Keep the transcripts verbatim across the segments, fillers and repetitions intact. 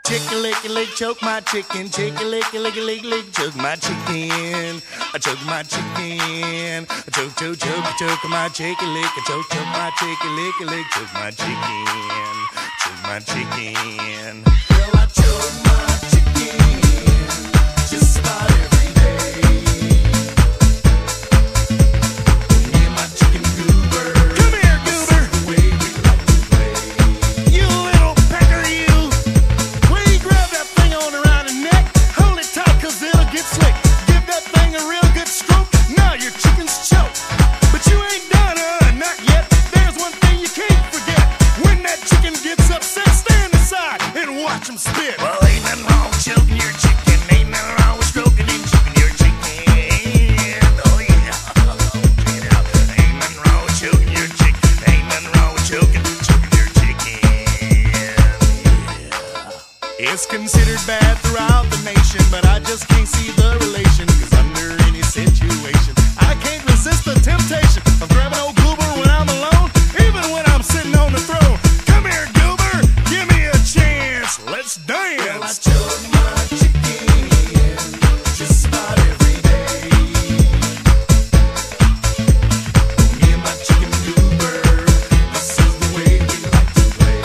chick a lick a lick, choke my chicken. Chick a lick a lick a lick lick, choke my chicken. I choke my chicken. I choke choke choke choke my chick a lick. I choke choke my chick a lick a lick, choke my chicken. Choke my chicken. Well, I choke my chicken just about every day. Me and my chicken goober. Come here, goober. This is the way we like to play. You little pecker, you. Will you grab that thing on around the neck? Hold it tight, cause it'll get slick. Give that thing a real good stroke. Now your chicken's choked. But you ain't done, uh, not yet. There's one thing you can't forget. When that chicken gets upset, stand aside and watch him spit. Well, ain't nothing wrong with choking your chicken. Ain't nothing wrong with stroking and choking your chicken. Oh yeah, check it out. Ain't nothing wrong with choking your chicken. Ain't nothing wrong with choking, choking your chicken. Yeah. It's considered bad throughout the nation, but I just can't see the relation. Cause under any situation, I can't resist the temptation of grabbing old goober when I'm alone, even when I'm sitting on the throne. Come here, goober, give me a chance. Let's dance. Well, I choke my chicken just about every day. Me and my chicken goober, this is the way we like to play.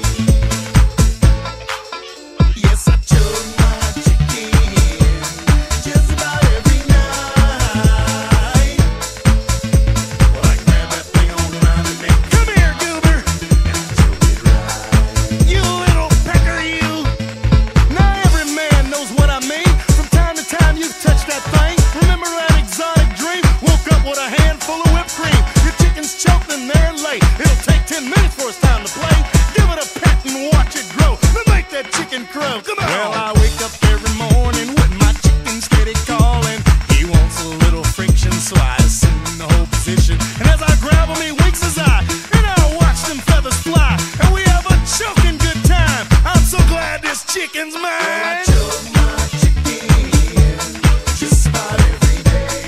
Yes, I choke my chicken just about every night. Well, I grab that thing on around the neck. Come here, goober, and I choke it right. You little pecker, you. Now every man knows what I mean. From time to time you've touched that thing. Remember that exotic dream? Woke up with a handful of whipped cream. Your chicken's choked and they're late. It'll take ten minutes for it's time to play. Give it a pet and watch it grow. Then make that chicken crow. Come on. Well, I wake up every morning with my chicken steady calling. He wants a little friction, so I assume the whole position. And as I grab him, he winks his eye, and I watch them feathers fly. And we have a choking good time. I'm so glad this chicken's mine. Well, I choke my chicken just about every day.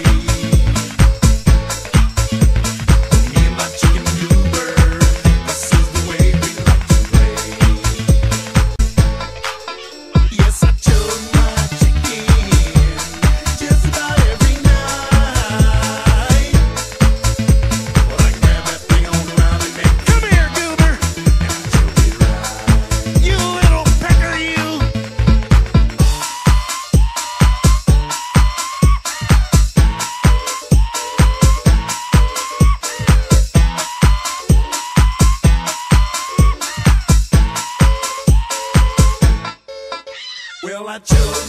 Me and my chicken goober, this is the way we like to play. Yes, I choke my chicken just about every night. Well, I grab that thing on around the neck. Come here, goober, and I choke it right. You little pecker, you. Well, I choke